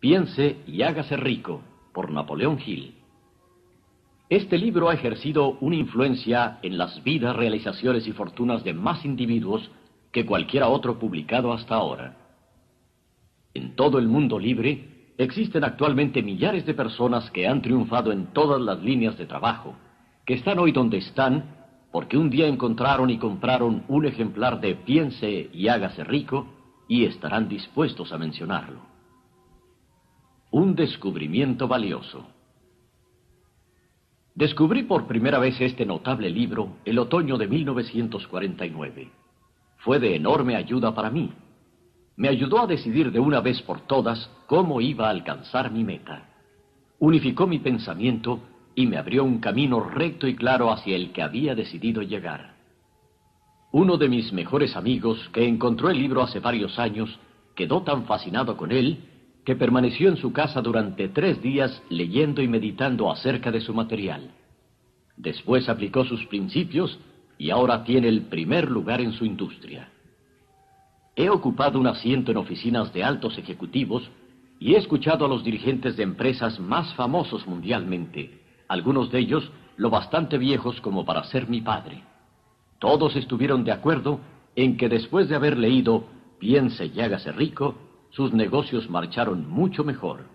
Piense y hágase rico, por Napoleón Hill. Este libro ha ejercido una influencia en las vidas, realizaciones y fortunas de más individuos que cualquiera otro publicado hasta ahora. En todo el mundo libre existen actualmente millares de personas que han triunfado en todas las líneas de trabajo, que están hoy donde están porque un día encontraron y compraron un ejemplar de Piense y hágase rico y estarán dispuestos a mencionarlo. Un descubrimiento valioso. Descubrí por primera vez este notable libro el otoño de 1949. Fue de enorme ayuda para mí. Me ayudó a decidir de una vez por todas cómo iba a alcanzar mi meta. Unificó mi pensamiento y me abrió un camino recto y claro hacia el que había decidido llegar. Uno de mis mejores amigos, que encontró el libro hace varios años, quedó tan fascinado con él que permaneció en su casa durante 3 días leyendo y meditando acerca de su material. Después aplicó sus principios y ahora tiene el primer lugar en su industria. He ocupado un asiento en oficinas de altos ejecutivos y he escuchado a los dirigentes de empresas más famosos mundialmente, algunos de ellos lo bastante viejos como para ser mi padre. Todos estuvieron de acuerdo en que después de haber leído Piense y hágase rico, sus negocios marcharon mucho mejor.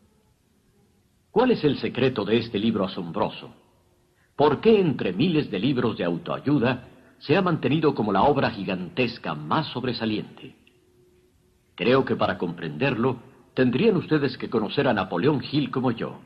¿Cuál es el secreto de este libro asombroso? ¿Por qué entre miles de libros de autoayuda se ha mantenido como la obra gigantesca más sobresaliente? Creo que para comprenderlo, tendrían ustedes que conocer a Napoleón Hill como yo.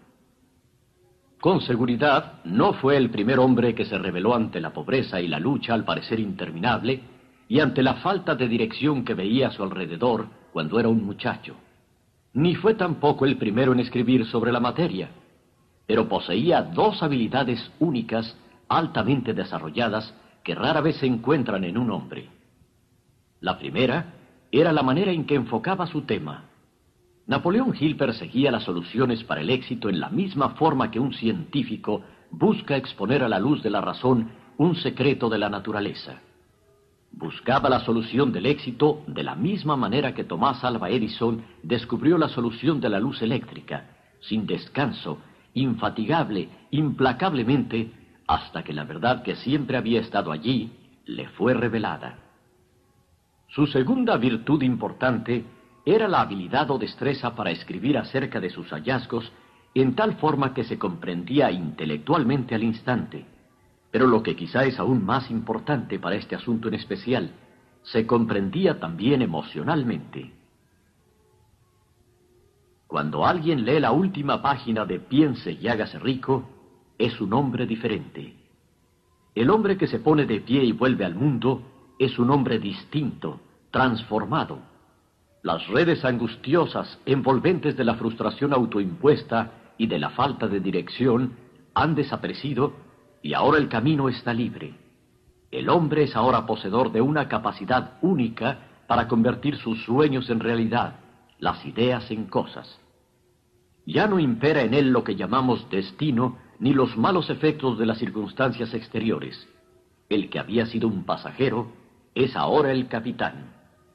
Con seguridad, no fue el primer hombre que se rebeló ante la pobreza y la lucha al parecer interminable, y ante la falta de dirección que veía a su alrededor cuando era un muchacho. Ni fue tampoco el primero en escribir sobre la materia, pero poseía 2 habilidades únicas, altamente desarrolladas, que rara vez se encuentran en un hombre. La primera era la manera en que enfocaba su tema. Napoleón Hill perseguía las soluciones para el éxito en la misma forma que un científico busca exponer a la luz de la razón un secreto de la naturaleza. Buscaba la solución del éxito de la misma manera que Tomás Alva Edison descubrió la solución de la luz eléctrica, sin descanso, infatigable, implacablemente, hasta que la verdad que siempre había estado allí le fue revelada. Su segunda virtud importante era la habilidad o destreza para escribir acerca de sus hallazgos en tal forma que se comprendía intelectualmente al instante. Pero lo que quizá es aún más importante para este asunto en especial, se comprendía también emocionalmente. Cuando alguien lee la última página de Piense y hágase rico, es un hombre diferente. El hombre que se pone de pie y vuelve al mundo es un hombre distinto, transformado. Las redes angustiosas, envolventes de la frustración autoimpuesta y de la falta de dirección han desaparecido y ahora el camino está libre. El hombre es ahora poseedor de una capacidad única para convertir sus sueños en realidad, las ideas en cosas. Ya no impera en él lo que llamamos destino, ni los malos efectos de las circunstancias exteriores. El que había sido un pasajero es ahora el capitán.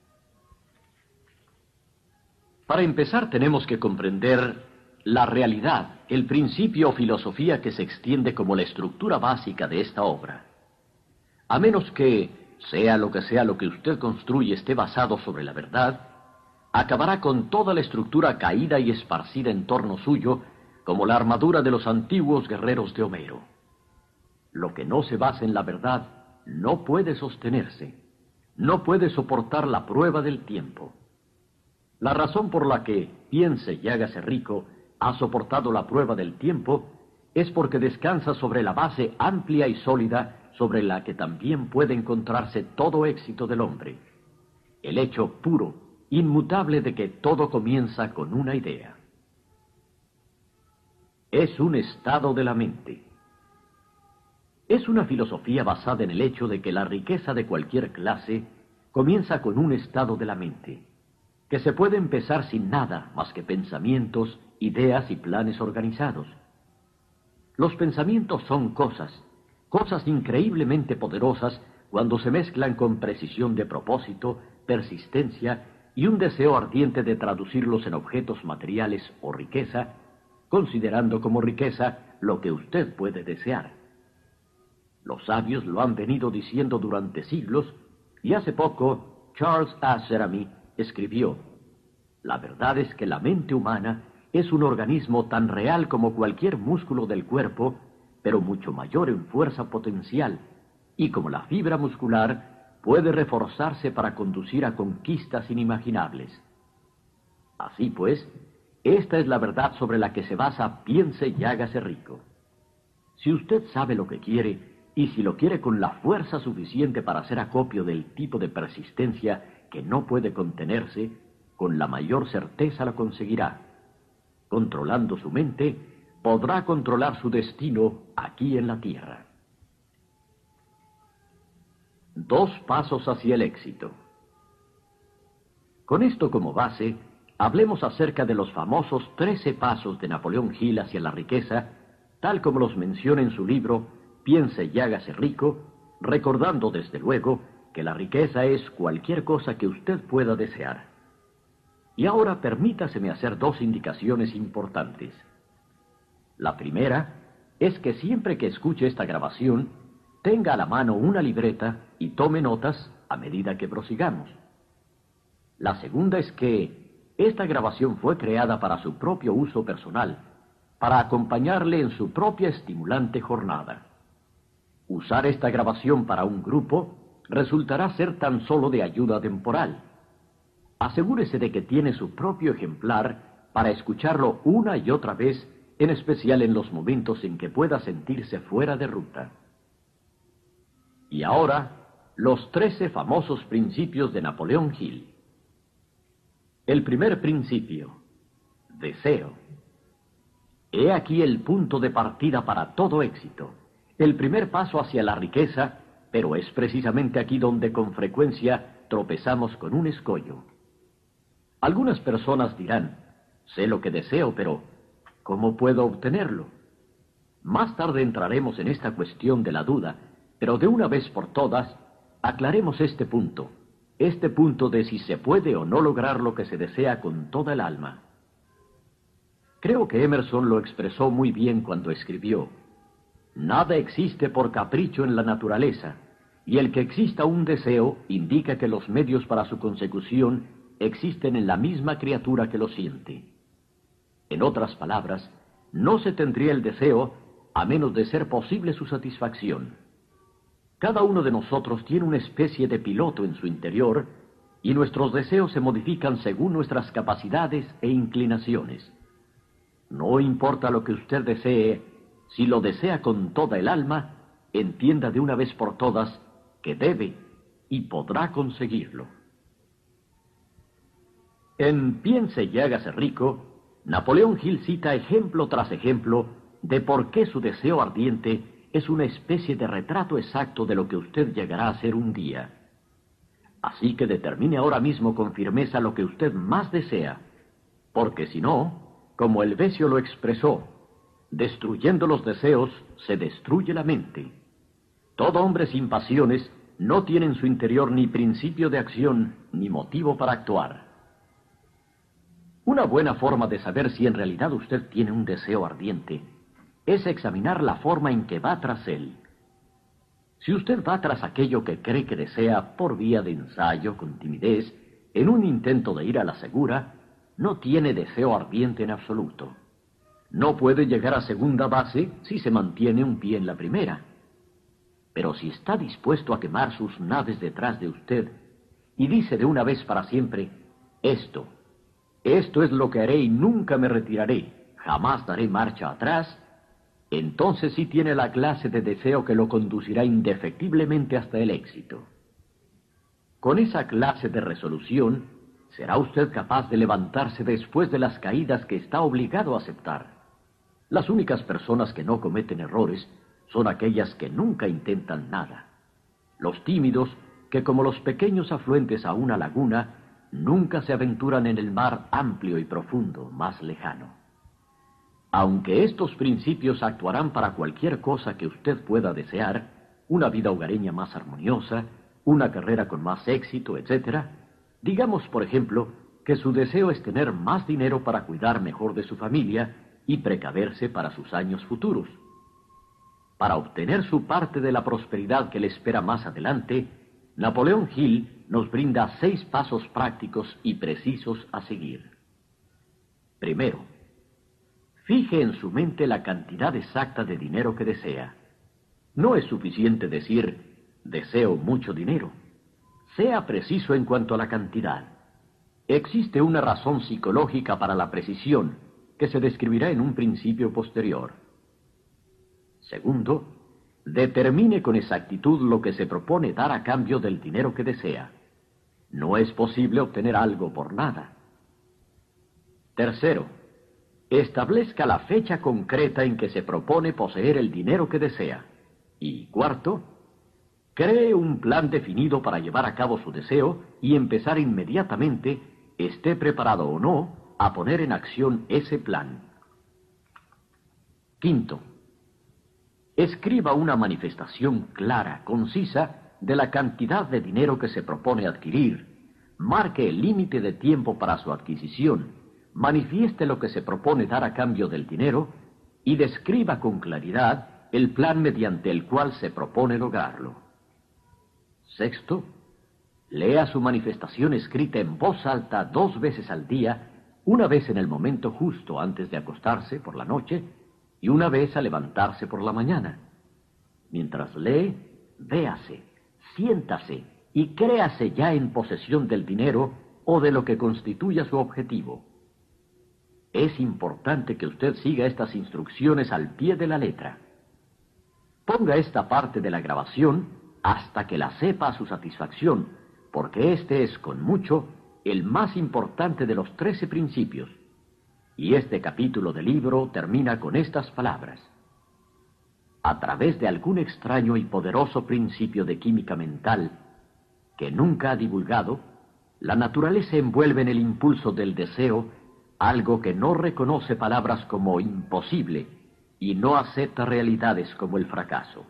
Para empezar tenemos que comprender la realidad, el principio o filosofía que se extiende como la estructura básica de esta obra. A menos que, sea lo que usted construye esté basado sobre la verdad, acabará con toda la estructura caída y esparcida en torno suyo, como la armadura de los antiguos guerreros de Homero. Lo que no se basa en la verdad no puede sostenerse, no puede soportar la prueba del tiempo. La razón por la que Piense y hágase rico ha soportado la prueba del tiempo es porque descansa sobre la base amplia y sólida sobre la que también puede encontrarse todo éxito del hombre. El hecho puro, inmutable de que todo comienza con una idea. Es un estado de la mente. Es una filosofía basada en el hecho de que la riqueza de cualquier clase comienza con un estado de la mente, que se puede empezar sin nada más que pensamientos, ideas y planes organizados. Los pensamientos son cosas increíblemente poderosas cuando se mezclan con precisión de propósito, persistencia y un deseo ardiente de traducirlos en objetos materiales o riqueza, considerando como riqueza lo que usted puede desear. Los sabios lo han venido diciendo durante siglos, y hace poco Charles A. Cerami escribió: la verdad es que la mente humana es un organismo tan real como cualquier músculo del cuerpo, pero mucho mayor en fuerza potencial, y como la fibra muscular puede reforzarse para conducir a conquistas inimaginables. Así pues, esta es la verdad sobre la que se basa Piense y hágase rico. Si usted sabe lo que quiere, y si lo quiere con la fuerza suficiente para hacer acopio del tipo de persistencia que no puede contenerse, con la mayor certeza lo conseguirá. Controlando su mente, podrá controlar su destino aquí en la tierra. 2 pasos hacia el éxito. Con esto como base, hablemos acerca de los famosos 13 pasos de Napoleón Hill hacia la riqueza, tal como los menciona en su libro Piense y hágase rico, recordando desde luego que la riqueza es cualquier cosa que usted pueda desear. Y ahora permítaseme hacer 2 indicaciones importantes. La primera es que siempre que escuche esta grabación, tenga a la mano una libreta y tome notas a medida que prosigamos. La segunda es que esta grabación fue creada para su propio uso personal, para acompañarle en su propia estimulante jornada. Usar esta grabación para un grupo resultará ser tan solo de ayuda temporal. Asegúrese de que tiene su propio ejemplar para escucharlo una y otra vez, en especial en los momentos en que pueda sentirse fuera de ruta. Y ahora, los 13 famosos principios de Napoleón Hill. El primer principio: deseo. He aquí el punto de partida para todo éxito, el primer paso hacia la riqueza, pero es precisamente aquí donde con frecuencia tropezamos con un escollo. Algunas personas dirán: sé lo que deseo, pero ¿cómo puedo obtenerlo? Más tarde entraremos en esta cuestión de la duda, pero de una vez por todas, aclaremos este punto de si se puede o no lograr lo que se desea con toda el alma. Creo que Emerson lo expresó muy bien cuando escribió: nada existe por capricho en la naturaleza, y el que exista un deseo indica que los medios para su consecución existen en la misma criatura que lo siente. En otras palabras, no se tendría el deseo a menos de ser posible su satisfacción. Cada uno de nosotros tiene una especie de piloto en su interior, y nuestros deseos se modifican según nuestras capacidades e inclinaciones. No importa lo que usted desee, si lo desea con toda el alma, entienda de una vez por todas que debe y podrá conseguirlo. En Piense y hágase rico, Napoleón Hill cita ejemplo tras ejemplo de por qué su deseo ardiente es una especie de retrato exacto de lo que usted llegará a ser un día. Así que determine ahora mismo con firmeza lo que usted más desea, porque si no, como Helvecio lo expresó, destruyendo los deseos se destruye la mente. Todo hombre sin pasiones no tiene en su interior ni principio de acción ni motivo para actuar. Una buena forma de saber si en realidad usted tiene un deseo ardiente es examinar la forma en que va tras él. Si usted va tras aquello que cree que desea por vía de ensayo, con timidez, en un intento de ir a la segura, no tiene deseo ardiente en absoluto. No puede llegar a segunda base si se mantiene un pie en la primera. Pero si está dispuesto a quemar sus naves detrás de usted y dice de una vez para siempre: esto es lo que haré y nunca me retiraré, jamás daré marcha atrás, entonces sí tiene la clase de deseo que lo conducirá indefectiblemente hasta el éxito. Con esa clase de resolución, será usted capaz de levantarse después de las caídas que está obligado a aceptar. Las únicas personas que no cometen errores son aquellas que nunca intentan nada. Los tímidos, que como los pequeños afluentes a una laguna, nunca se aventuran en el mar amplio y profundo, más lejano. Aunque estos principios actuarán para cualquier cosa que usted pueda desear, una vida hogareña más armoniosa, una carrera con más éxito, etc., Digamos, por ejemplo, que su deseo es tener más dinero para cuidar mejor de su familia y precaverse para sus años futuros. Para obtener su parte de la prosperidad que le espera más adelante, Napoleón Hill nos brinda 6 pasos prácticos y precisos a seguir. Primero, fije en su mente la cantidad exacta de dinero que desea. No es suficiente decir, deseo mucho dinero. Sea preciso en cuanto a la cantidad. Existe una razón psicológica para la precisión, que se describirá en un principio posterior. Segundo, determine con exactitud lo que se propone dar a cambio del dinero que desea. No es posible obtener algo por nada. Tercero, establezca la fecha concreta en que se propone poseer el dinero que desea. Y cuarto, cree un plan definido para llevar a cabo su deseo y empezar inmediatamente, esté preparado o no, a poner en acción ese plan. Quinto, escriba una manifestación clara, concisa, de la cantidad de dinero que se propone adquirir. Marque el límite de tiempo para su adquisición. Manifieste lo que se propone dar a cambio del dinero y describa con claridad el plan mediante el cual se propone lograrlo. Sexto, lea su manifestación escrita en voz alta 2 veces al día, una vez en el momento justo antes de acostarse por la noche y una vez al levantarse por la mañana. Mientras lee, véase, siéntase y créase ya en posesión del dinero o de lo que constituya su objetivo. Es importante que usted siga estas instrucciones al pie de la letra. Ponga esta parte de la grabación hasta que la sepa a su satisfacción, porque este es, con mucho, el más importante de los 13 principios. Y este capítulo del libro termina con estas palabras. A través de algún extraño y poderoso principio de química mental que nunca ha divulgado, la naturaleza envuelve en el impulso del deseo algo que no reconoce palabras como imposible y no acepta realidades como el fracaso.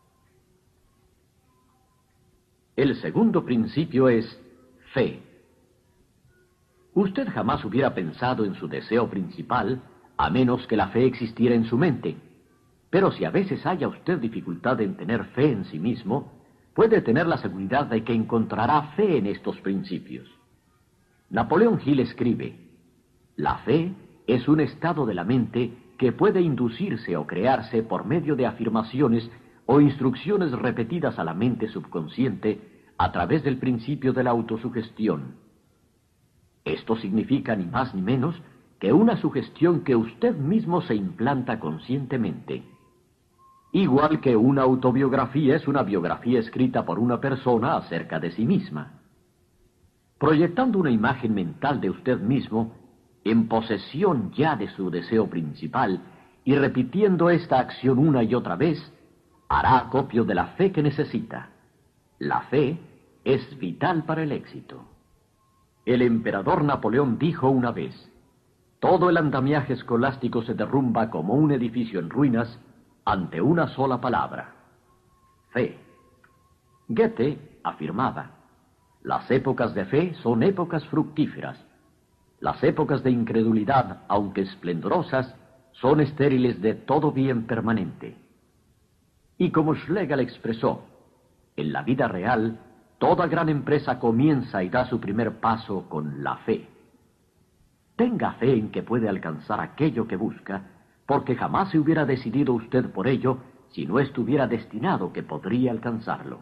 El segundo principio es fe. Usted jamás hubiera pensado en su deseo principal a menos que la fe existiera en su mente. Pero si a veces haya usted dificultad en tener fe en sí mismo, puede tener la seguridad de que encontrará fe en estos principios. Napoleón Hill escribe: la fe es un estado de la mente que puede inducirse o crearse por medio de afirmaciones o instrucciones repetidas a la mente subconsciente a través del principio de la autosugestión. Esto significa ni más ni menos que una sugestión que usted mismo se implanta conscientemente. Igual que una autobiografía es una biografía escrita por una persona acerca de sí misma. Proyectando una imagen mental de usted mismo, en posesión ya de su deseo principal, y repitiendo esta acción una y otra vez, hará acopio de la fe que necesita. La fe es vital para el éxito. El emperador Napoleón dijo una vez: todo el andamiaje escolástico se derrumba como un edificio en ruinas ante una sola palabra: fe. Goethe afirmaba: las épocas de fe son épocas fructíferas. Las épocas de incredulidad, aunque esplendorosas, son estériles de todo bien permanente. Y como Schlegel expresó, en la vida real, toda gran empresa comienza y da su primer paso con la fe. Tenga fe en que puede alcanzar aquello que busca, porque jamás se hubiera decidido usted por ello si no estuviera destinado que podría alcanzarlo.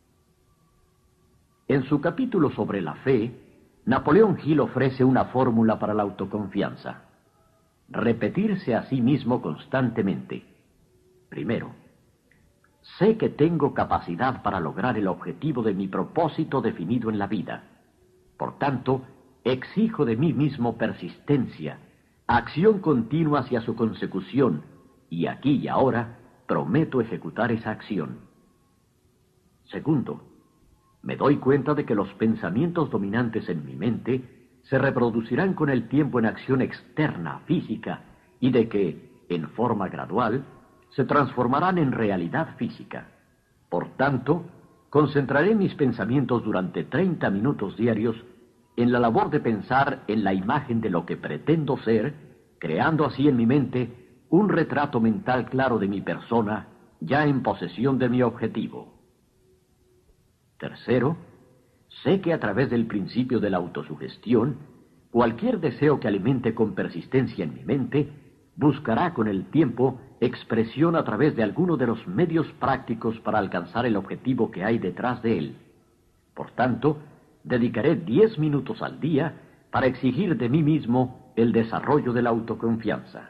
En su capítulo sobre la fe, Napoleón Hill ofrece una fórmula para la autoconfianza. Repetirse a sí mismo constantemente. Primero, sé que tengo capacidad para lograr el objetivo de mi propósito definido en la vida. Por tanto, exijo de mí mismo persistencia, acción continua hacia su consecución, y aquí y ahora prometo ejecutar esa acción. Segundo, me doy cuenta de que los pensamientos dominantes en mi mente se reproducirán con el tiempo en acción externa, física, y de que, en forma gradual, se transformarán en realidad física. Por tanto, concentraré mis pensamientos durante 30 minutos diarios en la labor de pensar en la imagen de lo que pretendo ser, creando así en mi mente un retrato mental claro de mi persona, ya en posesión de mi objetivo. Tercero, sé que a través del principio de la autosugestión, cualquier deseo que alimente con persistencia en mi mente, buscará con el tiempo expresión a través de alguno de los medios prácticos para alcanzar el objetivo que hay detrás de él. Por tanto, dedicaré 10 minutos al día para exigir de mí mismo el desarrollo de la autoconfianza.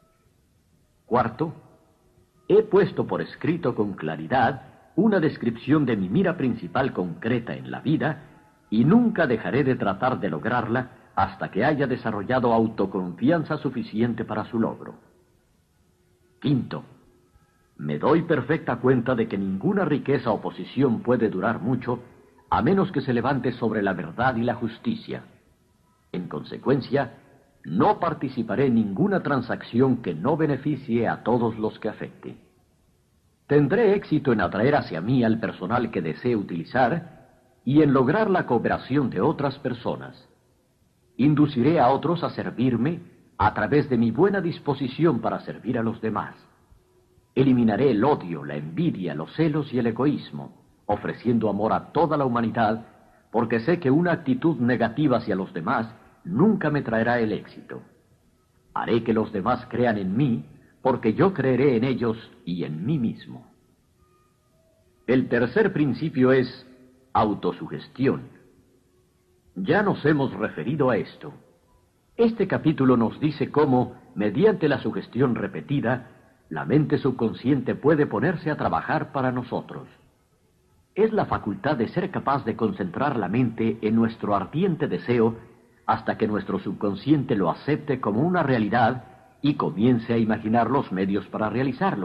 Cuarto, he puesto por escrito con claridad una descripción de mi mira principal concreta en la vida y nunca dejaré de tratar de lograrla hasta que haya desarrollado autoconfianza suficiente para su logro. Quinto, me doy perfecta cuenta de que ninguna riqueza o posición puede durar mucho a menos que se levante sobre la verdad y la justicia. En consecuencia, no participaré en ninguna transacción que no beneficie a todos los que afecte. Tendré éxito en atraer hacia mí al personal que desee utilizar y en lograr la cooperación de otras personas. Induciré a otros a servirme a través de mi buena disposición para servir a los demás. Eliminaré el odio, la envidia, los celos y el egoísmo, ofreciendo amor a toda la humanidad, porque sé que una actitud negativa hacia los demás nunca me traerá el éxito. Haré que los demás crean en mí, porque yo creeré en ellos y en mí mismo. El tercer principio es autosugestión. Ya nos hemos referido a esto. Este capítulo nos dice cómo, mediante la sugestión repetida, la mente subconsciente puede ponerse a trabajar para nosotros. Es la facultad de ser capaz de concentrar la mente en nuestro ardiente deseo hasta que nuestro subconsciente lo acepte como una realidad y comience a imaginar los medios para realizarlo.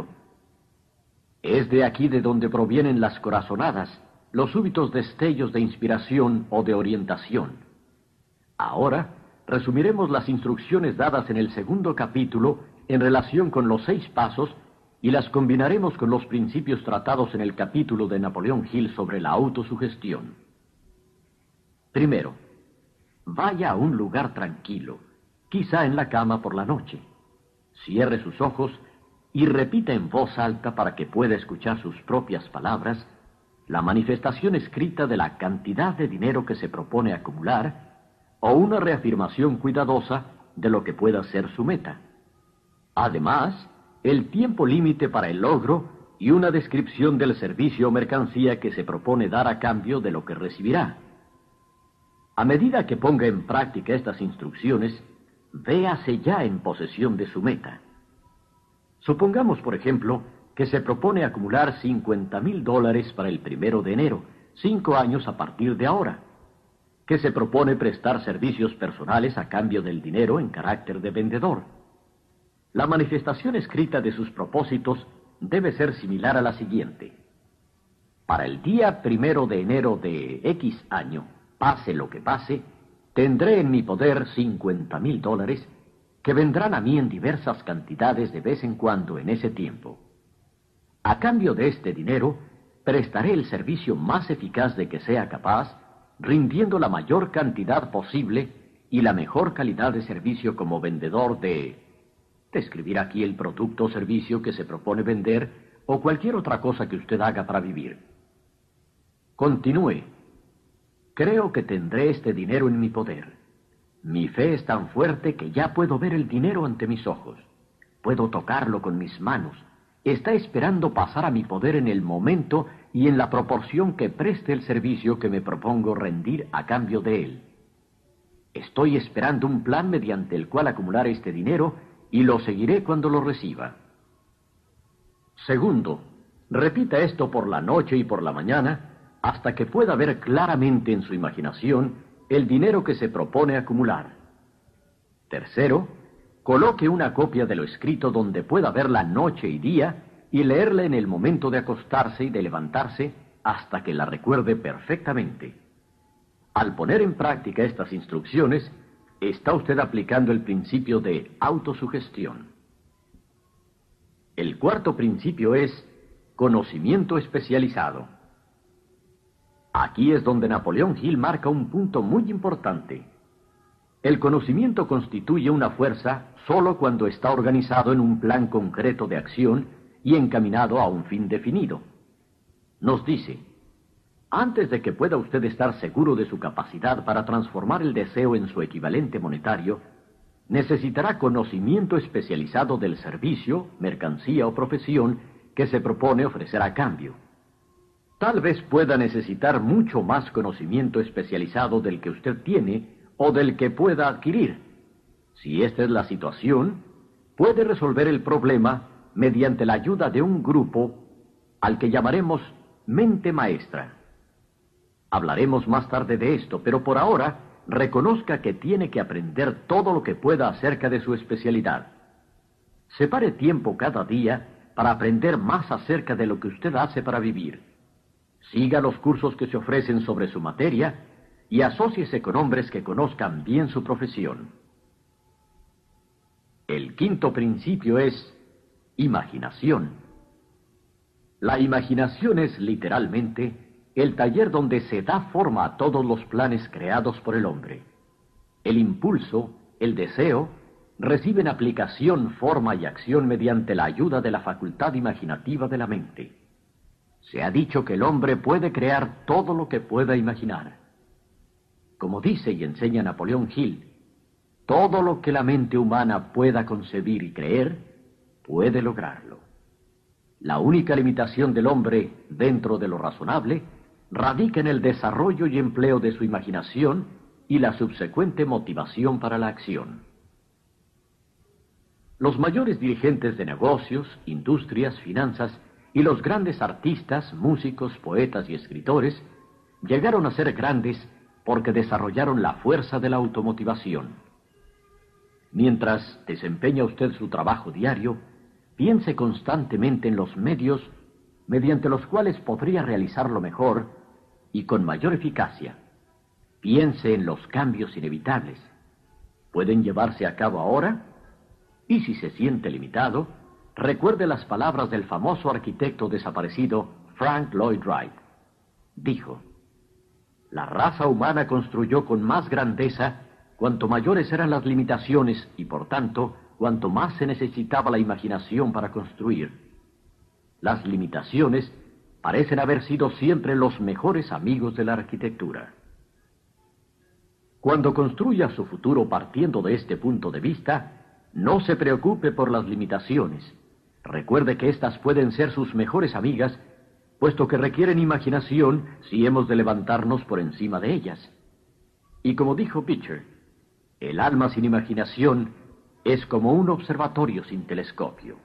Es de aquí de donde provienen las corazonadas, los súbitos destellos de inspiración o de orientación. Ahora, resumiremos las instrucciones dadas en el segundo capítulo en relación con los 6 pasos y las combinaremos con los principios tratados en el capítulo de Napoleón Hill sobre la autosugestión. Primero, vaya a un lugar tranquilo, quizá en la cama por la noche. Cierre sus ojos y repita en voz alta para que pueda escuchar sus propias palabras la manifestación escrita de la cantidad de dinero que se propone acumular o una reafirmación cuidadosa de lo que pueda ser su meta. Además, el tiempo límite para el logro y una descripción del servicio o mercancía que se propone dar a cambio de lo que recibirá. A medida que ponga en práctica estas instrucciones, véase ya en posesión de su meta. Supongamos, por ejemplo, que se propone acumular $50,000 para el 1 de enero, 5 años a partir de ahora, que se propone prestar servicios personales a cambio del dinero en carácter de vendedor. La manifestación escrita de sus propósitos debe ser similar a la siguiente. Para el día 1 de enero de X año, pase lo que pase, tendré en mi poder $50,000 que vendrán a mí en diversas cantidades de vez en cuando en ese tiempo. A cambio de este dinero, prestaré el servicio más eficaz de que sea capaz, rindiendo la mayor cantidad posible y la mejor calidad de servicio como vendedor de escribir aquí el producto o servicio que se propone vender o cualquier otra cosa que usted haga para vivir. Continúe. Creo que tendré este dinero en mi poder. Mi fe es tan fuerte que ya puedo ver el dinero ante mis ojos. Puedo tocarlo con mis manos. Está esperando pasar a mi poder en el momento y en la proporción que preste el servicio que me propongo rendir a cambio de él. Estoy esperando un plan mediante el cual acumular este dinero y lo seguiré cuando lo reciba. Segundo, repita esto por la noche y por la mañana hasta que pueda ver claramente en su imaginación el dinero que se propone acumular. Tercero, coloque una copia de lo escrito donde pueda verla noche y día y leerla en el momento de acostarse y de levantarse hasta que la recuerde perfectamente. Al poner en práctica estas instrucciones, está usted aplicando el principio de autosugestión. El cuarto principio es conocimiento especializado. Aquí es donde Napoleón Hill marca un punto muy importante. El conocimiento constituye una fuerza solo cuando está organizado en un plan concreto de acción y encaminado a un fin definido. Nos dice: antes de que pueda usted estar seguro de su capacidad para transformar el deseo en su equivalente monetario, necesitará conocimiento especializado del servicio, mercancía o profesión que se propone ofrecer a cambio. Tal vez pueda necesitar mucho más conocimiento especializado del que usted tiene o del que pueda adquirir. Si esta es la situación, puede resolver el problema mediante la ayuda de un grupo al que llamaremos mente maestra. Hablaremos más tarde de esto, pero por ahora reconozca que tiene que aprender todo lo que pueda acerca de su especialidad. Separe tiempo cada día para aprender más acerca de lo que usted hace para vivir. Siga los cursos que se ofrecen sobre su materia y asóciese con hombres que conozcan bien su profesión. El quinto principio es imaginación. La imaginación es literalmente el taller donde se da forma a todos los planes creados por el hombre. El impulso, el deseo, reciben aplicación, forma y acción mediante la ayuda de la facultad imaginativa de la mente. Se ha dicho que el hombre puede crear todo lo que pueda imaginar. Como dice y enseña Napoleón Hill, todo lo que la mente humana pueda concebir y creer, puede lograrlo. La única limitación del hombre, dentro de lo razonable, radica en el desarrollo y empleo de su imaginación y la subsecuente motivación para la acción. Los mayores dirigentes de negocios, industrias, finanzas y los grandes artistas, músicos, poetas y escritores llegaron a ser grandes porque desarrollaron la fuerza de la automotivación. Mientras desempeña usted su trabajo diario, piense constantemente en los medios mediante los cuales podría realizarlo mejor y con mayor eficacia. Piense en los cambios inevitables. ¿Pueden llevarse a cabo ahora? Y si se siente limitado, recuerde las palabras del famoso arquitecto desaparecido Frank Lloyd Wright. Dijo: la raza humana construyó con más grandeza cuanto mayores eran las limitaciones y, por tanto, cuanto más se necesitaba la imaginación para construir. Las limitaciones parecen haber sido siempre los mejores amigos de la arquitectura. Cuando construya su futuro partiendo de este punto de vista, no se preocupe por las limitaciones. Recuerde que éstas pueden ser sus mejores amigas, puesto que requieren imaginación si hemos de levantarnos por encima de ellas. Y como dijo Beecher, el alma sin imaginación es como un observatorio sin telescopio.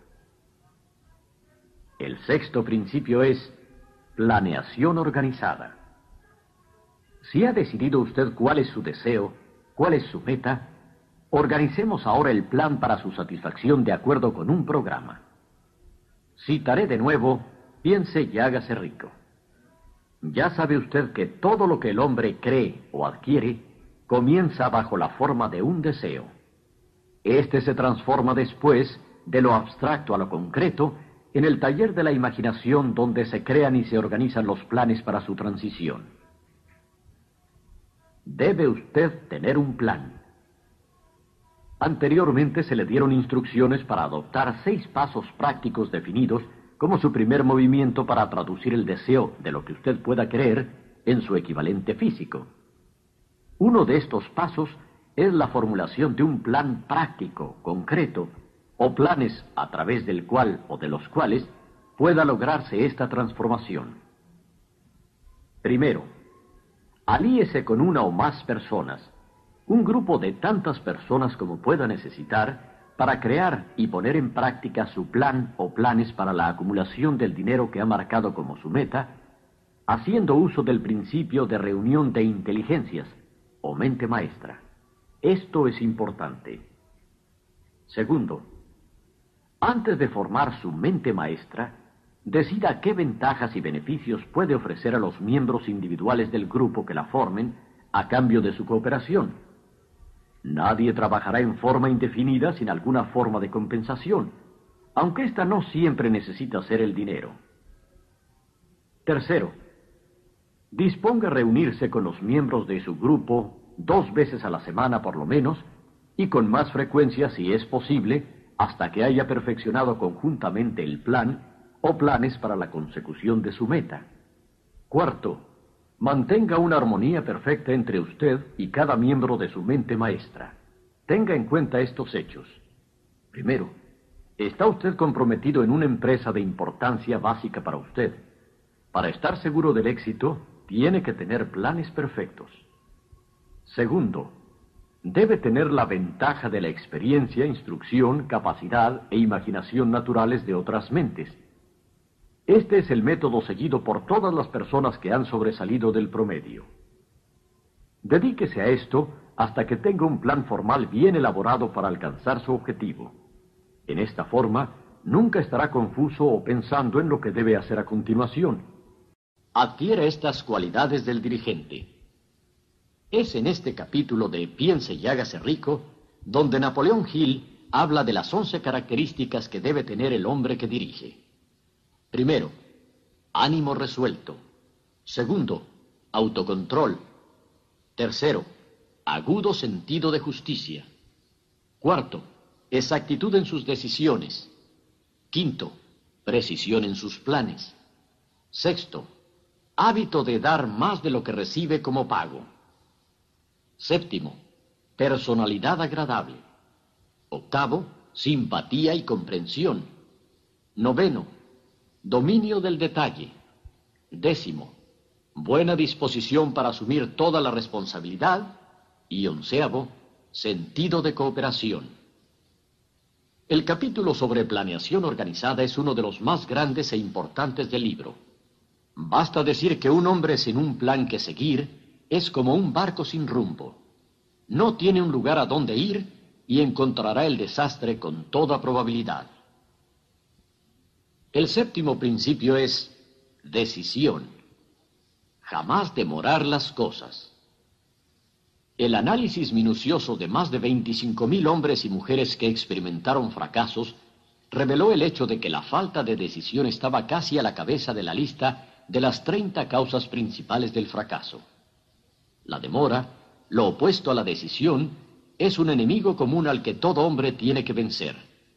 El sexto principio es planeación organizada. Si ha decidido usted cuál es su deseo, cuál es su meta, organicemos ahora el plan para su satisfacción de acuerdo con un programa. Citaré de nuevo: piense y hágase rico. Ya sabe usted que todo lo que el hombre cree o adquiere comienza bajo la forma de un deseo. Este se transforma después de lo abstracto a lo concreto en el taller de la imaginación, donde se crean y se organizan los planes para su transición. Debe usted tener un plan. Anteriormente se le dieron instrucciones para adoptar 6 pasos prácticos definidos como su primer movimiento para traducir el deseo de lo que usted pueda querer en su equivalente físico. Uno de estos pasos es la formulación de un plan práctico, concreto, o planes a través del cual o de los cuales pueda lograrse esta transformación. Primero, alíese con una o más personas, un grupo de tantas personas como pueda necesitar, para crear y poner en práctica su plan o planes para la acumulación del dinero que ha marcado como su meta, haciendo uso del principio de reunión de inteligencias o mente maestra. Esto es importante. Segundo, antes de formar su mente maestra, decida qué ventajas y beneficios puede ofrecer a los miembros individuales del grupo que la formen a cambio de su cooperación. Nadie trabajará en forma indefinida sin alguna forma de compensación, aunque ésta no siempre necesita ser el dinero. Tercero, Disponga a reunirse con los miembros de su grupo 2 veces a la semana por lo menos, y con más frecuencia si es posible, hasta que haya perfeccionado conjuntamente el plan o planes para la consecución de su meta. Cuarto, mantenga una armonía perfecta entre usted y cada miembro de su mente maestra. Tenga en cuenta estos hechos. Primero, está usted comprometido en una empresa de importancia básica para usted. Para estar seguro del éxito, tiene que tener planes perfectos. Segundo, debe tener la ventaja de la experiencia, instrucción, capacidad e imaginación naturales de otras mentes. Este es el método seguido por todas las personas que han sobresalido del promedio. Dedíquese a esto hasta que tenga un plan formal bien elaborado para alcanzar su objetivo. En esta forma, nunca estará confuso o pensando en lo que debe hacer a continuación. Adquiere estas cualidades del dirigente. Es en este capítulo de Piense y hágase rico donde Napoleón Hill habla de las 11 características que debe tener el hombre que dirige. Primero, ánimo resuelto. Segundo, autocontrol. Tercero, agudo sentido de justicia. Cuarto, exactitud en sus decisiones. Quinto, precisión en sus planes. Sexto, hábito de dar más de lo que recibe como pago. Séptimo, personalidad agradable. Octavo, simpatía y comprensión. Noveno, dominio del detalle. Décimo, buena disposición para asumir toda la responsabilidad. Y onceavo, sentido de cooperación. El capítulo sobre planeación organizada es uno de los más grandes e importantes del libro. Basta decir que un hombre sin un plan que seguir es como un barco sin rumbo. No tiene un lugar a donde ir y encontrará el desastre con toda probabilidad. El séptimo principio es decisión. Jamás demorar las cosas. El análisis minucioso de más de 25,000 hombres y mujeres que experimentaron fracasos reveló el hecho de que la falta de decisión estaba casi a la cabeza de la lista de las 30 causas principales del fracaso. La demora, lo opuesto a la decisión, es un enemigo común al que todo hombre tiene que vencer.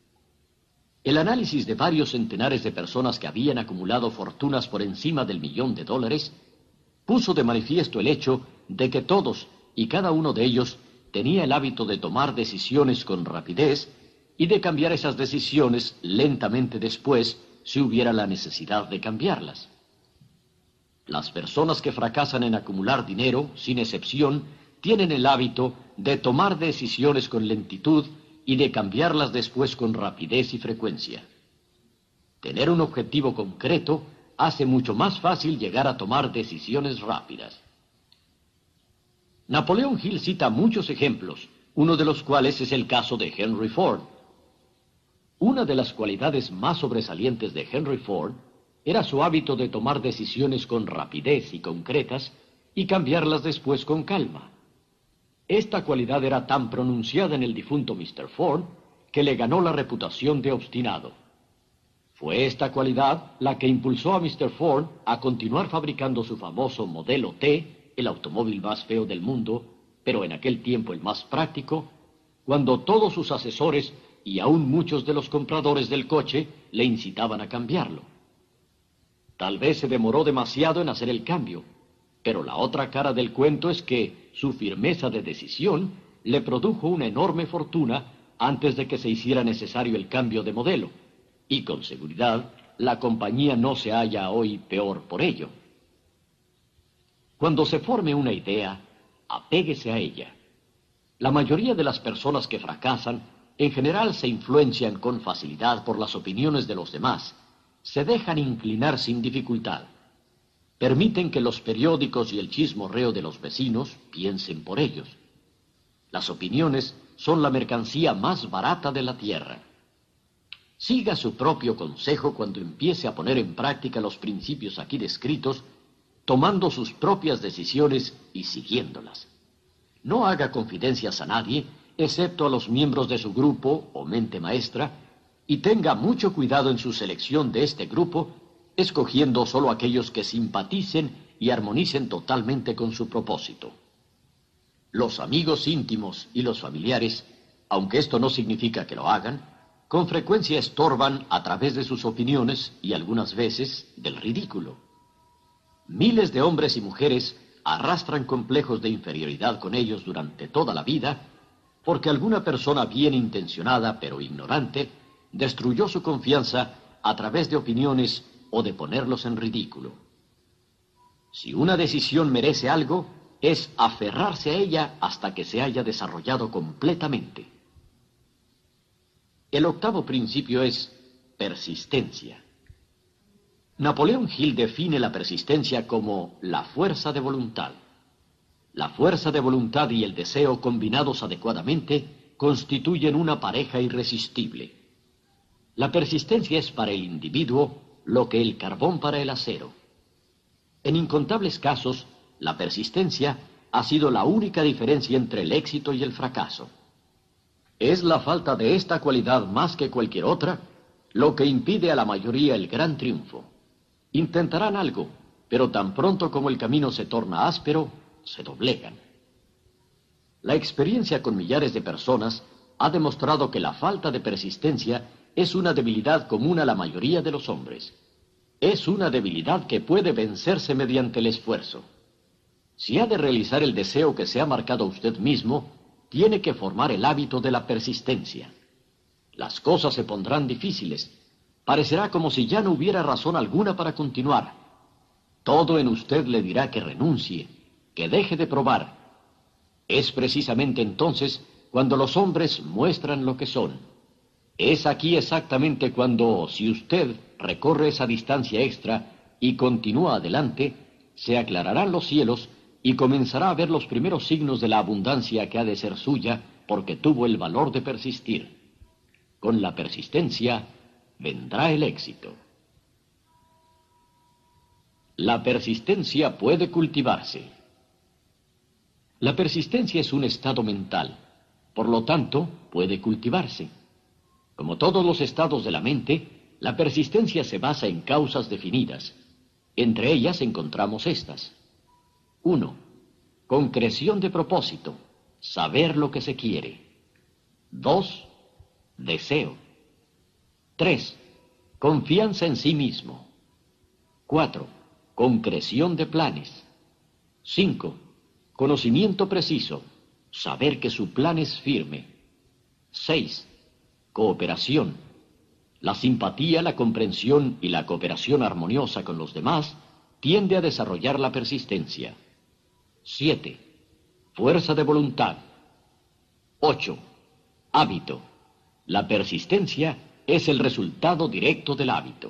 El análisis de varios centenares de personas que habían acumulado fortunas por encima del $1.000.000 puso de manifiesto el hecho de que todos y cada uno de ellos tenía el hábito de tomar decisiones con rapidez y de cambiar esas decisiones lentamente después si hubiera la necesidad de cambiarlas. Las personas que fracasan en acumular dinero, sin excepción, tienen el hábito de tomar decisiones con lentitud y de cambiarlas después con rapidez y frecuencia. Tener un objetivo concreto hace mucho más fácil llegar a tomar decisiones rápidas. Napoleón Hill cita muchos ejemplos, uno de los cuales es el caso de Henry Ford. Una de las cualidades más sobresalientes de Henry Ford era su hábito de tomar decisiones con rapidez y concretas y cambiarlas después con calma. Esta cualidad era tan pronunciada en el difunto Mr. Ford que le ganó la reputación de obstinado. Fue esta cualidad la que impulsó a Mr. Ford a continuar fabricando su famoso Modelo T, el automóvil más feo del mundo, pero en aquel tiempo el más práctico, cuando todos sus asesores y aún muchos de los compradores del coche le incitaban a cambiarlo. Tal vez se demoró demasiado en hacer el cambio, pero la otra cara del cuento es que su firmeza de decisión le produjo una enorme fortuna antes de que se hiciera necesario el cambio de modelo, y con seguridad la compañía no se halla hoy peor por ello. Cuando se forme una idea, apéguese a ella. La mayoría de las personas que fracasan en general se influencian con facilidad por las opiniones de los demás, se dejan inclinar sin dificultad. Permiten que los periódicos y el chismorreo de los vecinos piensen por ellos. Las opiniones son la mercancía más barata de la tierra. Siga su propio consejo cuando empiece a poner en práctica los principios aquí descritos, tomando sus propias decisiones y siguiéndolas. No haga confidencias a nadie, excepto a los miembros de su grupo o mente maestra, y tenga mucho cuidado en su selección de este grupo, escogiendo solo aquellos que simpaticen y armonicen totalmente con su propósito. Los amigos íntimos y los familiares, aunque esto no significa que lo hagan, con frecuencia estorban a través de sus opiniones y algunas veces del ridículo. Miles de hombres y mujeres arrastran complejos de inferioridad con ellos durante toda la vida porque alguna persona bien intencionada pero ignorante destruyó su confianza a través de opiniones o de ponerlos en ridículo. Si una decisión merece algo, es aferrarse a ella hasta que se haya desarrollado completamente. El octavo principio es persistencia. Napoleón Hill define la persistencia como la fuerza de voluntad. La fuerza de voluntad y el deseo combinados adecuadamente constituyen una pareja irresistible. La persistencia es para el individuo lo que el carbón para el acero. En incontables casos, la persistencia ha sido la única diferencia entre el éxito y el fracaso. Es la falta de esta cualidad más que cualquier otra lo que impide a la mayoría el gran triunfo. Intentarán algo, pero tan pronto como el camino se torna áspero, se doblegan. La experiencia con millares de personas ha demostrado que la falta de persistencia es una debilidad común a la mayoría de los hombres. Es una debilidad que puede vencerse mediante el esfuerzo. Si ha de realizar el deseo que se ha marcado usted mismo, tiene que formar el hábito de la persistencia. Las cosas se pondrán difíciles. Parecerá como si ya no hubiera razón alguna para continuar. Todo en usted le dirá que renuncie, que deje de probar. Es precisamente entonces cuando los hombres muestran lo que son. Es aquí exactamente cuando, si usted recorre esa distancia extra y continúa adelante, se aclararán los cielos y comenzará a ver los primeros signos de la abundancia que ha de ser suya porque tuvo el valor de persistir. Con la persistencia vendrá el éxito. La persistencia puede cultivarse. La persistencia es un estado mental, por lo tanto, puede cultivarse. Como todos los estados de la mente, la persistencia se basa en causas definidas. Entre ellas encontramos estas. 1. Concreción de propósito, saber lo que se quiere. 2. Deseo. 3. Confianza en sí mismo. 4. Concreción de planes. 5. Conocimiento preciso, saber que su plan es firme. 6. Cooperación. La simpatía, la comprensión y la cooperación armoniosa con los demás tiende a desarrollar la persistencia. 7. Fuerza de voluntad. 8. Hábito. La persistencia es el resultado directo del hábito.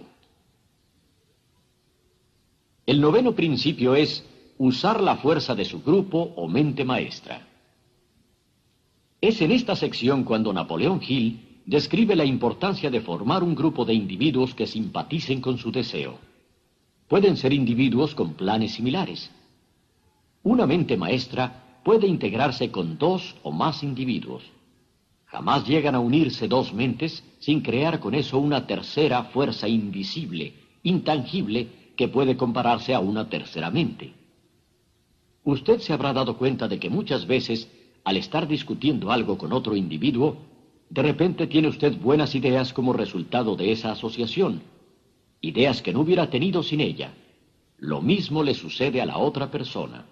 El noveno principio es usar la fuerza de su grupo o mente maestra. Es en esta sección cuando Napoleón Hill describe la importancia de formar un grupo de individuos que simpaticen con su deseo. Pueden ser individuos con planes similares. Una mente maestra puede integrarse con 2 o más individuos. Jamás llegan a unirse 2 mentes sin crear con eso una tercera fuerza invisible, intangible, que puede compararse a una tercera mente. Usted se habrá dado cuenta de que muchas veces, al estar discutiendo algo con otro individuo, de repente tiene usted buenas ideas como resultado de esa asociación, ideas que no hubiera tenido sin ella. Lo mismo le sucede a la otra persona.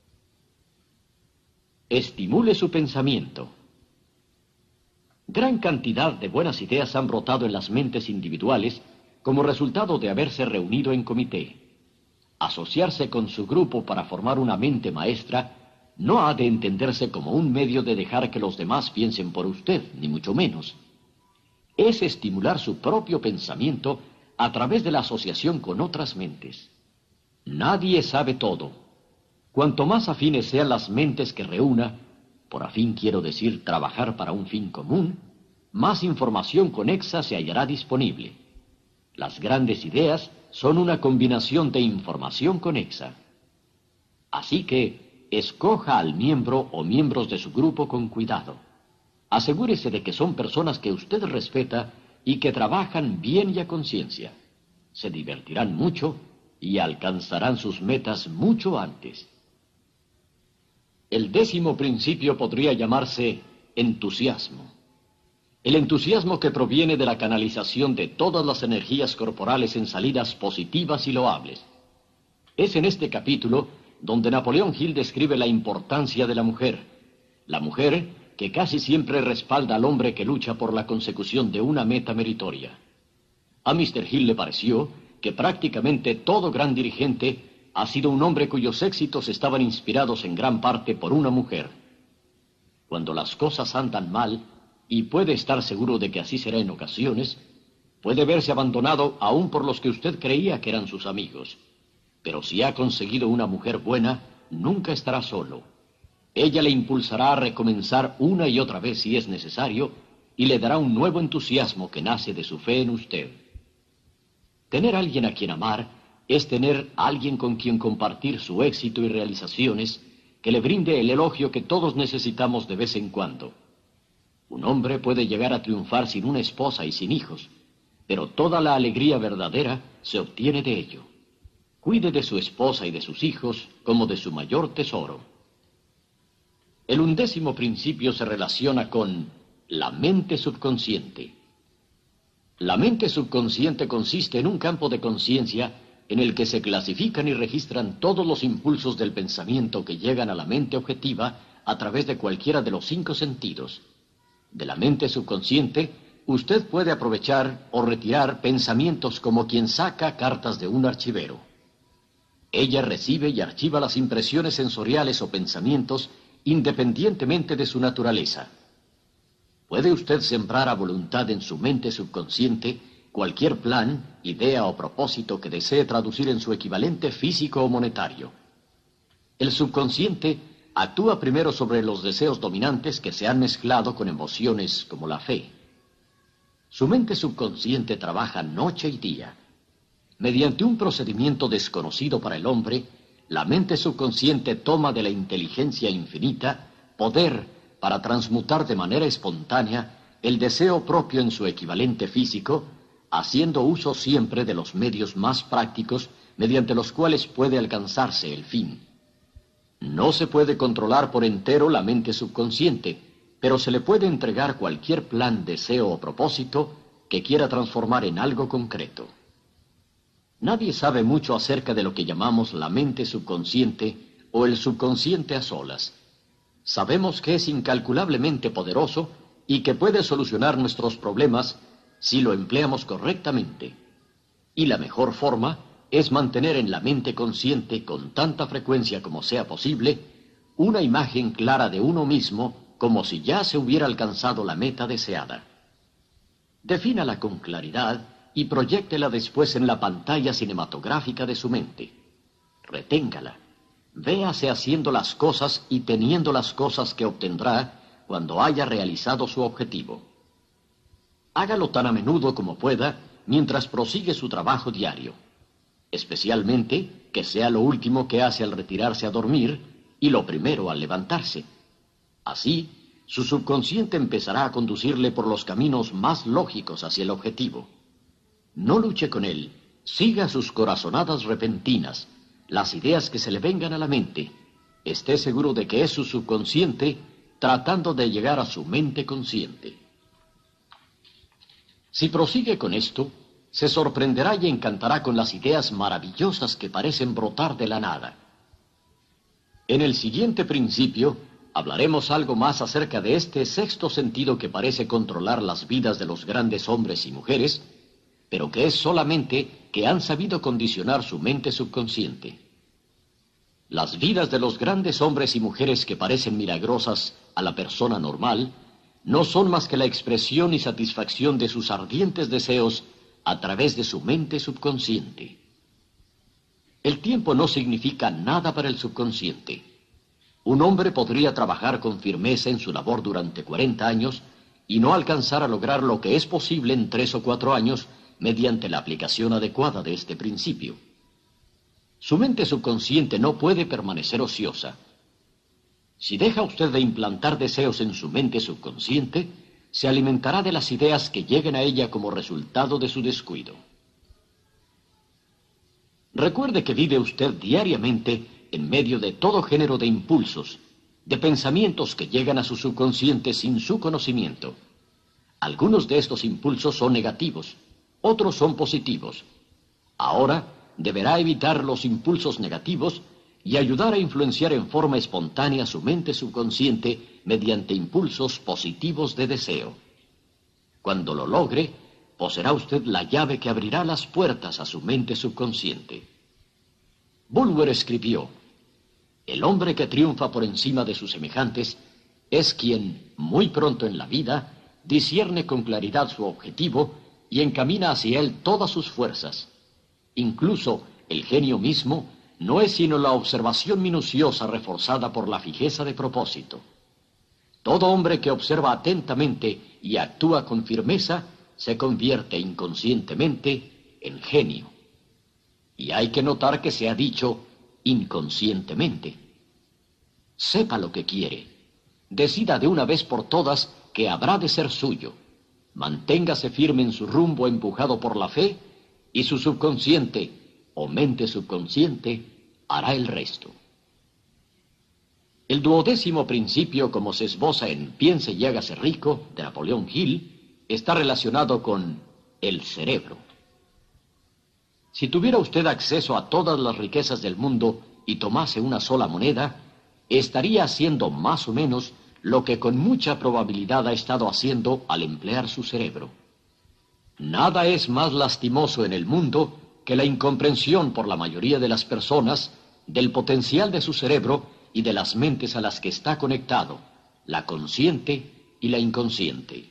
Estimule su pensamiento. Gran cantidad de buenas ideas han brotado en las mentes individuales como resultado de haberse reunido en comité. Asociarse con su grupo para formar una mente maestra no ha de entenderse como un medio de dejar que los demás piensen por usted, ni mucho menos. Es estimular su propio pensamiento a través de la asociación con otras mentes. Nadie sabe todo. Cuanto más afines sean las mentes que reúna, por afín quiero decir trabajar para un fin común, más información conexa se hallará disponible. Las grandes ideas son una combinación de información conexa. Así que, escoja al miembro o miembros de su grupo con cuidado. Asegúrese de que son personas que usted respeta y que trabajan bien y a conciencia. Se divertirán mucho y alcanzarán sus metas mucho antes. El 10º principio podría llamarse entusiasmo. El entusiasmo que proviene de la canalización de todas las energías corporales en salidas positivas y loables. Es en este capítulo donde Napoleón Hill describe la importancia de la mujer que casi siempre respalda al hombre que lucha por la consecución de una meta meritoria. A Mr. Hill le pareció que prácticamente todo gran dirigente ha sido un hombre cuyos éxitos estaban inspirados en gran parte por una mujer. Cuando las cosas andan mal, y puede estar seguro de que así será en ocasiones, puede verse abandonado aún por los que usted creía que eran sus amigos. Pero si ha conseguido una mujer buena, nunca estará solo. Ella le impulsará a recomenzar una y otra vez si es necesario, y le dará un nuevo entusiasmo que nace de su fe en usted. Tener a alguien a quien amar es tener a alguien con quien compartir su éxito y realizaciones, que le brinde el elogio que todos necesitamos de vez en cuando. Un hombre puede llegar a triunfar sin una esposa y sin hijos, pero toda la alegría verdadera se obtiene de ello. Cuide de su esposa y de sus hijos como de su mayor tesoro. El 11º principio se relaciona con la mente subconsciente. La mente subconsciente consiste en un campo de conciencia en el que se clasifican y registran todos los impulsos del pensamiento que llegan a la mente objetiva a través de cualquiera de los 5 sentidos. De la mente subconsciente, usted puede aprovechar o retirar pensamientos como quien saca cartas de un archivero. Ella recibe y archiva las impresiones sensoriales o pensamientos independientemente de su naturaleza. Puede usted sembrar a voluntad en su mente subconsciente cualquier plan, idea o propósito que desee traducir en su equivalente físico o monetario. El subconsciente actúa primero sobre los deseos dominantes que se han mezclado con emociones como la fe. Su mente subconsciente trabaja noche y día. Mediante un procedimiento desconocido para el hombre, la mente subconsciente toma de la inteligencia infinita poder para transmutar de manera espontánea el deseo propio en su equivalente físico, haciendo uso siempre de los medios más prácticos mediante los cuales puede alcanzarse el fin. No se puede controlar por entero la mente subconsciente, pero se le puede entregar cualquier plan, deseo o propósito que quiera transformar en algo concreto. Nadie sabe mucho acerca de lo que llamamos la mente subconsciente o el subconsciente a solas. Sabemos que es incalculablemente poderoso y que puede solucionar nuestros problemas si lo empleamos correctamente. Y la mejor forma es mantener en la mente consciente con tanta frecuencia como sea posible una imagen clara de uno mismo como si ya se hubiera alcanzado la meta deseada. Defínala con claridad y proyéctela después en la pantalla cinematográfica de su mente. Reténgala. Véase haciendo las cosas y teniendo las cosas que obtendrá cuando haya realizado su objetivo. Hágalo tan a menudo como pueda mientras prosigue su trabajo diario. Especialmente que sea lo último que hace al retirarse a dormir y lo primero al levantarse. Así, su subconsciente empezará a conducirle por los caminos más lógicos hacia el objetivo. No luche con él, siga sus corazonadas repentinas, las ideas que se le vengan a la mente. Esté seguro de que es su subconsciente tratando de llegar a su mente consciente. Si prosigue con esto, se sorprenderá y encantará con las ideas maravillosas que parecen brotar de la nada. En el siguiente principio, hablaremos algo más acerca de este 6º sentido que parece controlar las vidas de los grandes hombres y mujeres, pero que es solamente que han sabido condicionar su mente subconsciente. Las vidas de los grandes hombres y mujeres que parecen milagrosas a la persona normal no son más que la expresión y satisfacción de sus ardientes deseos a través de su mente subconsciente. El tiempo no significa nada para el subconsciente. Un hombre podría trabajar con firmeza en su labor durante 40 años y no alcanzar a lograr lo que es posible en 3 o 4 años mediante la aplicación adecuada de este principio. Su mente subconsciente no puede permanecer ociosa. Si deja usted de implantar deseos en su mente subconsciente, se alimentará de las ideas que lleguen a ella como resultado de su descuido. Recuerde que vive usted diariamente en medio de todo género de impulsos, de pensamientos que llegan a su subconsciente sin su conocimiento. Algunos de estos impulsos son negativos, otros son positivos. Ahora deberá evitar los impulsos negativos y ayudar a influenciar en forma espontánea su mente subconsciente mediante impulsos positivos de deseo. Cuando lo logre, poseerá usted la llave que abrirá las puertas a su mente subconsciente. Bulwer escribió: el hombre que triunfa por encima de sus semejantes es quien, muy pronto en la vida, discierne con claridad su objetivo y encamina hacia él todas sus fuerzas. Incluso el genio mismo no es sino la observación minuciosa reforzada por la fijeza de propósito. Todo hombre que observa atentamente y actúa con firmeza se convierte inconscientemente en genio. Y hay que notar que se ha dicho inconscientemente. Sepa lo que quiere. Decida de una vez por todas que habrá de ser suyo. Manténgase firme en su rumbo empujado por la fe y su subconsciente o mente subconsciente hará el resto. El 12º principio, como se esboza en Piense y hágase rico, de Napoleón Hill, está relacionado con el cerebro. Si tuviera usted acceso a todas las riquezas del mundo y tomase una sola moneda, estaría haciendo más o menos lo que con mucha probabilidad ha estado haciendo al emplear su cerebro. Nada es más lastimoso en el mundo que la incomprensión por la mayoría de las personas del potencial de su cerebro y de las mentes a las que está conectado, la consciente y la inconsciente.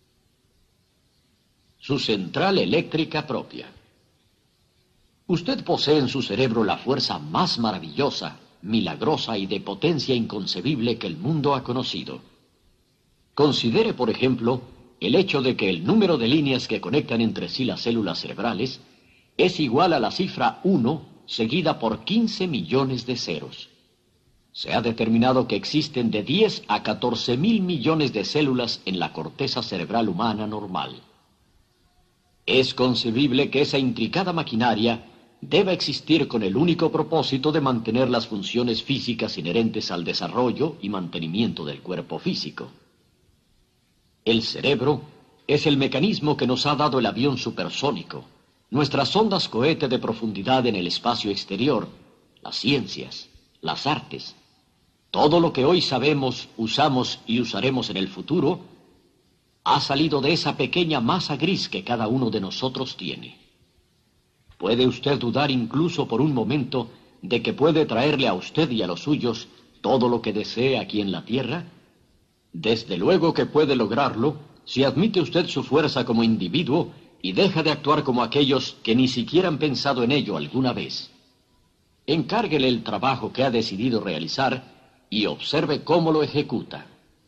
Su central eléctrica propia. Usted posee en su cerebro la fuerza más maravillosa, milagrosa y de potencia inconcebible que el mundo ha conocido. Considere, por ejemplo, el hecho de que el número de líneas que conectan entre sí las células cerebrales es igual a la cifra 1 seguida por 15 millones de ceros. Se ha determinado que existen de 10 a 14.000 millones de células en la corteza cerebral humana normal. Es concebible que esa intricada maquinaria deba existir con el único propósito de mantener las funciones físicas inherentes al desarrollo y mantenimiento del cuerpo físico. El cerebro es el mecanismo que nos ha dado el avión supersónico, nuestras sondas cohete de profundidad en el espacio exterior, las ciencias, las artes. Todo lo que hoy sabemos, usamos y usaremos en el futuro ha salido de esa pequeña masa gris que cada uno de nosotros tiene. ¿Puede usted dudar incluso por un momento de que puede traerle a usted y a los suyos todo lo que desee aquí en la tierra? Desde luego que puede lograrlo si admite usted su fuerza como individuo y deja de actuar como aquellos que ni siquiera han pensado en ello alguna vez. Encárguele el trabajo que ha decidido realizar y observe cómo lo ejecuta.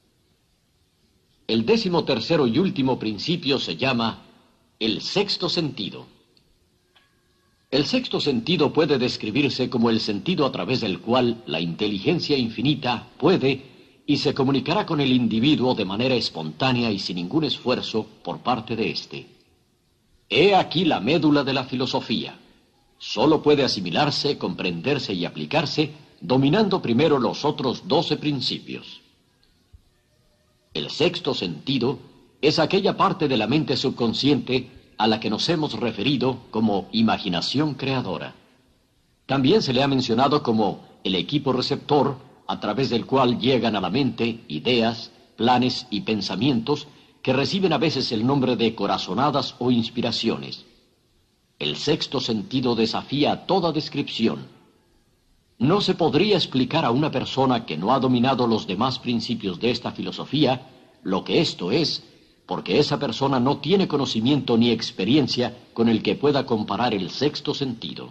El 13º y último principio se llama el sexto sentido. El sexto sentido puede describirse como el sentido a través del cual la inteligencia infinita puede y se comunicará con el individuo de manera espontánea y sin ningún esfuerzo por parte de éste. He aquí la médula de la filosofía. Solo puede asimilarse, comprenderse y aplicarse dominando primero los otros 12 principios. El sexto sentido es aquella parte de la mente subconsciente a la que nos hemos referido como imaginación creadora. También se le ha mencionado como el equipo receptor a través del cual llegan a la mente ideas, planes y pensamientos que reciben a veces el nombre de corazonadas o inspiraciones. El sexto sentido desafía toda descripción. No se podría explicar a una persona que no ha dominado los demás principios de esta filosofía lo que esto es, porque esa persona no tiene conocimiento ni experiencia con el que pueda comparar el sexto sentido.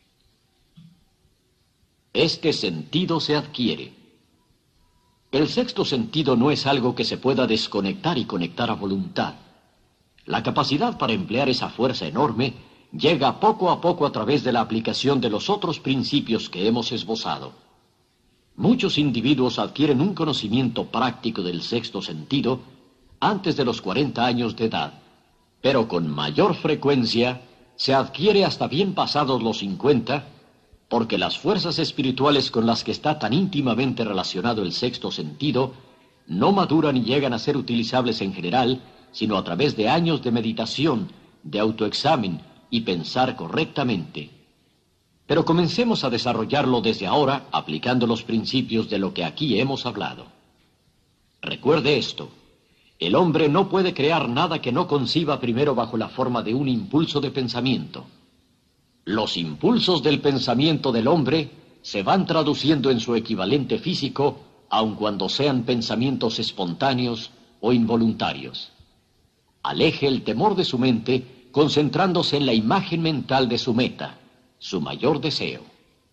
Este sentido se adquiere. El sexto sentido no es algo que se pueda desconectar y conectar a voluntad. La capacidad para emplear esa fuerza enorme llega poco a poco a través de la aplicación de los otros principios que hemos esbozado. Muchos individuos adquieren un conocimiento práctico del sexto sentido antes de los 40 años de edad, pero con mayor frecuencia se adquiere hasta bien pasados los 50, porque las fuerzas espirituales con las que está tan íntimamente relacionado el sexto sentido no maduran y llegan a ser utilizables en general, sino a través de años de meditación, de autoexamen y pensar correctamente. Pero comencemos a desarrollarlo desde ahora, aplicando los principios de lo que aquí hemos hablado. Recuerde esto: el hombre no puede crear nada que no conciba primero bajo la forma de un impulso de pensamiento. Los impulsos del pensamiento del hombre se van traduciendo en su equivalente físico, aun cuando sean pensamientos espontáneos o involuntarios. Aleje el temor de su mente, concentrándose en la imagen mental de su meta, su mayor deseo.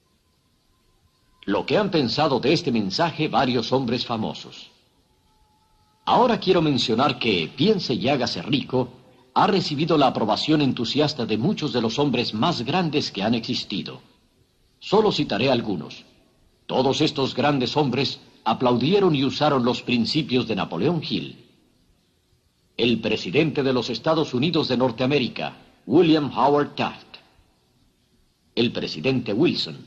Lo que han pensado de este mensaje varios hombres famosos. Ahora quiero mencionar que Piense y hágase rico ha recibido la aprobación entusiasta de muchos de los hombres más grandes que han existido. Solo citaré algunos. Todos estos grandes hombres aplaudieron y usaron los principios de Napoleón Hill. El presidente de los Estados Unidos de Norteamérica, William Howard Taft. El presidente Wilson.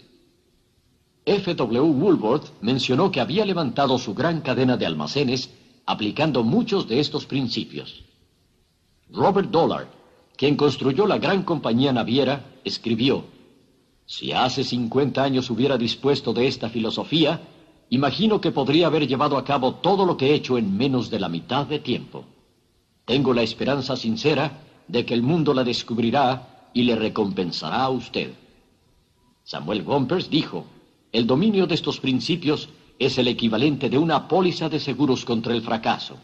F.W. Woolworth mencionó que había levantado su gran cadena de almacenes aplicando muchos de estos principios. Robert Dollard, quien construyó la gran compañía naviera, escribió: si hace 50 años hubiera dispuesto de esta filosofía, imagino que podría haber llevado a cabo todo lo que he hecho en menos de la mitad de tiempo. Tengo la esperanza sincera de que el mundo la descubrirá y le recompensará a usted. Samuel Gompers dijo: el dominio de estos principios es el equivalente de una póliza de seguros contra el fracaso.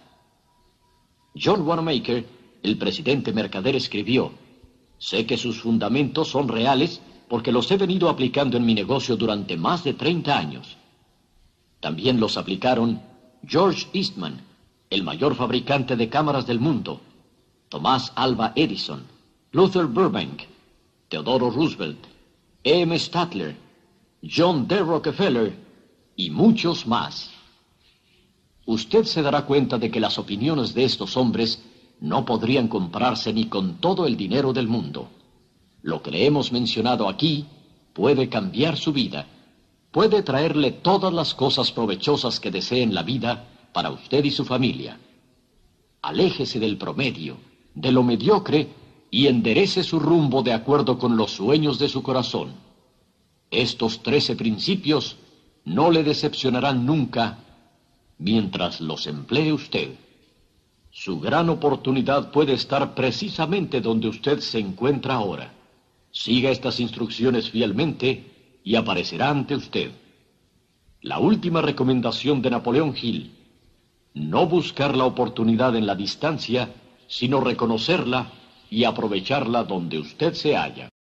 John Wanamaker, el presidente mercader, escribió: sé que sus fundamentos son reales porque los he venido aplicando en mi negocio durante más de 30 años. También los aplicaron George Eastman, el mayor fabricante de cámaras del mundo, Thomas Alva Edison, Luther Burbank, Theodore Roosevelt, E.M. Statler, John D. Rockefeller y muchos más. Usted se dará cuenta de que las opiniones de estos hombres no podrían comprarse ni con todo el dinero del mundo. Lo que le hemos mencionado aquí puede cambiar su vida, puede traerle todas las cosas provechosas que desee en la vida para usted y su familia. Aléjese del promedio, de lo mediocre, y enderece su rumbo de acuerdo con los sueños de su corazón. Estos 13 principios no le decepcionarán nunca mientras los emplee usted. Su gran oportunidad puede estar precisamente donde usted se encuentra ahora. Siga estas instrucciones fielmente y aparecerá ante usted. La última recomendación de Napoleón Hill: no buscar la oportunidad en la distancia, sino reconocerla y aprovecharla donde usted se halla.